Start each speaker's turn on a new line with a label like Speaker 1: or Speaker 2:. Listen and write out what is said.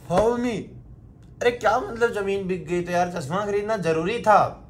Speaker 1: हाँ मम्मी। अरे क्या मतलब जमीन बिक गई तो यार चश्मा खरीदना जरूरी था।